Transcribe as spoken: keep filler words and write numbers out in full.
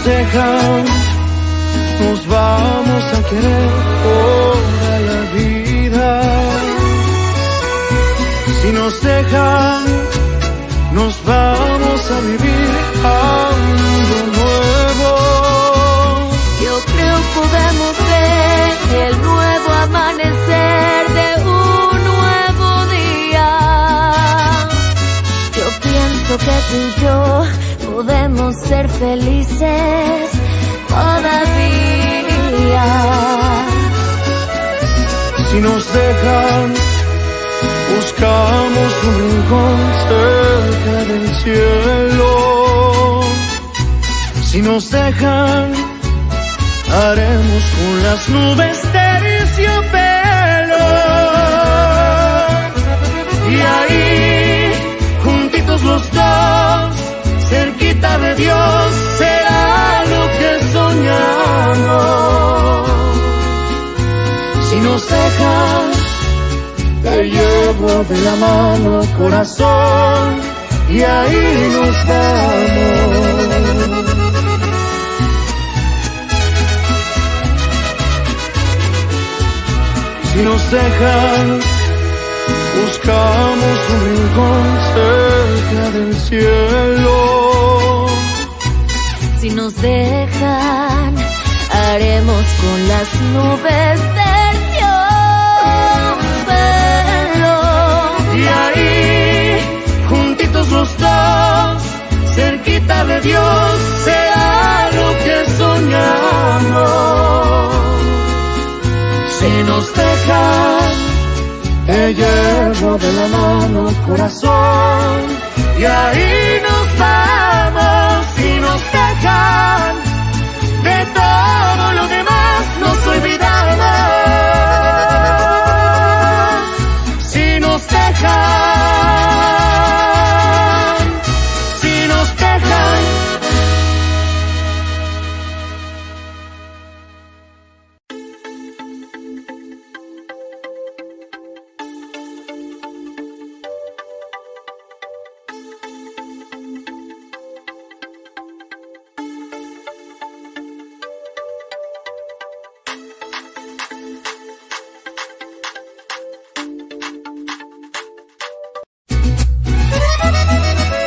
dejan, nos vamos a querer toda la vida. Si nos dejan, nos vamos a vivir algo nuevo. Yo creo podemos ver el nuevo amanecer de un nuevo día. Yo pienso que tú y yo podemos ser felices todavía. Si nos dejan, buscamos un rincón cerca del cielo. Si nos dejan, haremos con las nubes terciopelo. Y ahí, juntitos los dos, cerquita de Dios, será lo que soñamos. Si nos dejan, te llevo de la mano, corazón, y ahí nos vamos. Si nos dejan, buscamos un rincón cerca del cielo. Si nos dejan, haremos con las nubes terciopelo. Y ahí, juntitos los dos, cerquita de Dios, será lo que soñamos. Si nos dejan, te llevo de la mano, corazón, y ahí nos vamos. Si nos dejan, de todo